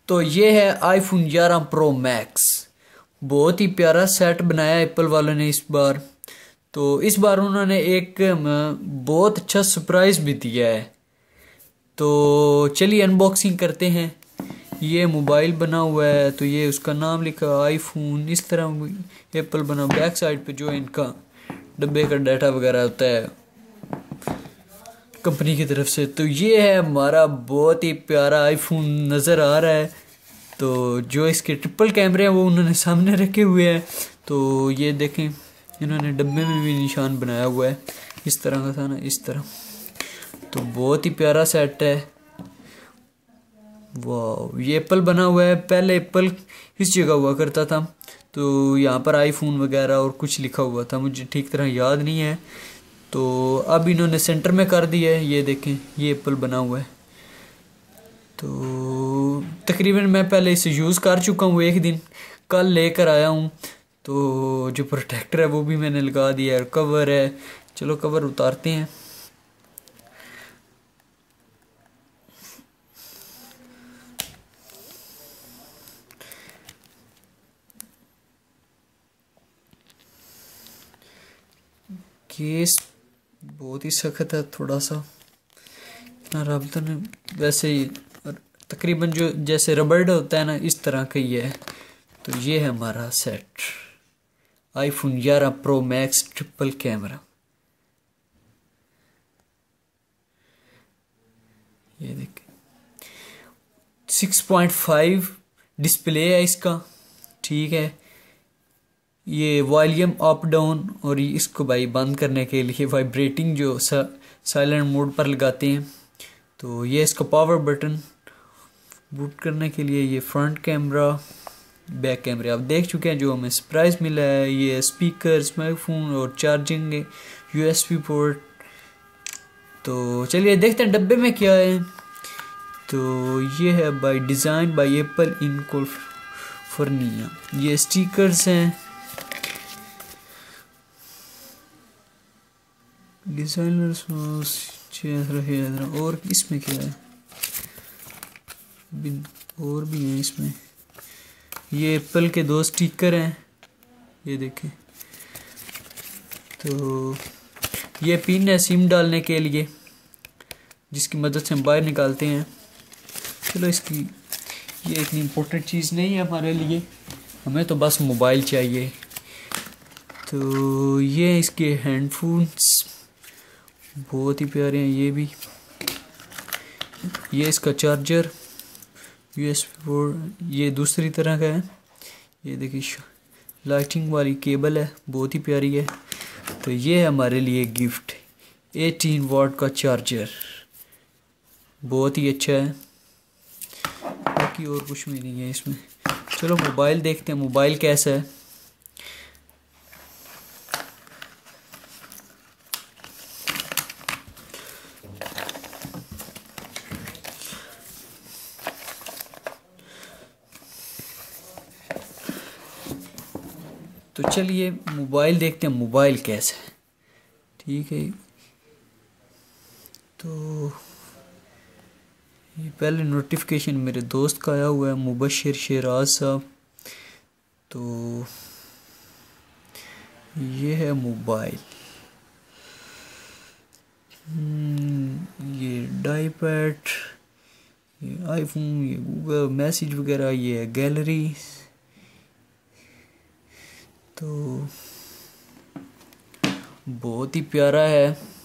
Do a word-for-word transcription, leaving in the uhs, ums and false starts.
तो ये है आईफोन ग्यारह प्रो मैक्स। बहुत ही प्यारा सेट बनाया एप्पल वालों ने इस बार। तो इस बार उन्होंने एक बहुत अच्छा सरप्राइज भी दिया है। तो चलिए अनबॉक्सिंग करते हैं। ये मोबाइल बना हुआ है, तो ये उसका नाम लिखा आईफोन, इस तरह एप्पल बना। बैक साइड पे जो इनका डब्बे का डाटा वगैरह होता है कंपनी की तरफ से। तो ये है हमारा बहुत ही प्यारा आईफोन नज़र आ रहा है। तो जो इसके ट्रिपल कैमरे हैं वो उन्होंने सामने रखे हुए हैं। तो ये देखें, इन्होंने डब्बे में भी निशान बनाया हुआ है, इस तरह का था ना, इस तरह। तो बहुत ही प्यारा सेट है। वाह, ये एप्पल बना हुआ है। पहले एप्पल इस जगह हुआ करता था, तो यहाँ पर आईफोन वगैरह और कुछ लिखा हुआ था, मुझे ठीक तरह याद नहीं है। तो अब इन्होंने सेंटर में कर दिया है। ये देखें, ये एप्पल बना हुआ है। तो तकरीबन मैं पहले इसे यूज़ कर चुका हूँ एक दिन, कल लेकर आया हूँ। तो जो प्रोटेक्टर है वो भी मैंने लगा दिया है, कवर है। चलो कवर उतारते हैं। केस बहुत ही सख्त है, थोड़ा सा इतना रब तो नहीं, वैसे ही तकरीबन जो जैसे रबड़ होता है ना, इस तरह का ही है। तो ये है हमारा सेट आईफोन ग्यारह प्रो मैक्स ट्रिपल कैमरा। ये देखिए, सिक्स पॉइंट फाइव डिस्प्ले है इसका, ठीक है। ये वॉल्यूम अप डाउन, और इसको भाई बंद करने के लिए वाइब्रेटिंग जो साइलेंट मोड पर लगाते हैं। तो ये इसका पावर बटन, बूट करने के लिए ये फ्रंट कैमरा, बैक कैमरे आप देख चुके हैं जो हमें सरप्राइज मिला है। ये स्पीकर, स्मार्टफोन और चार्जिंग यूएसबी पोर्ट। तो चलिए देखते हैं डब्बे में क्या है। तो ये है by design by Apple in California. ये स्टिकर्स हैं, डिजाइनर्स और इसमें क्या है, और भी है इसमें। ये एप्पल के दो स्टिकर हैं, ये देखें। तो ये पिन है सिम डालने के लिए, जिसकी मदद से हम बाहर निकालते हैं। चलो, इसकी ये इतनी इम्पोर्टेंट चीज़ नहीं है हमारे लिए, हमें तो बस मोबाइल चाहिए। तो ये इसके हेडफोन्स बहुत ही प्यारे हैं ये भी। ये इसका चार्जर यूएसबी पोर्ट, ये दूसरी तरह का है। ये देखिए लाइटिंग वाली केबल है, बहुत ही प्यारी है। तो ये है हमारे लिए गिफ्ट, एटीन वाट का चार्जर, बहुत ही अच्छा है। बाकी और कुछ भी नहीं है इसमें। चलो मोबाइल देखते हैं, मोबाइल कैसा है। तो चलिए मोबाइल देखते हैं, मोबाइल कैसा है, ठीक है। तो ये पहले नोटिफिकेशन मेरे दोस्त का आया हुआ है, मुबशिर शेराज साहब। तो ये है मोबाइल, ये डाईपैड, ये आईफोन, ये गूगल मैसेज वगैरह, ये है गैलरी। तो बहुत ही प्यारा है।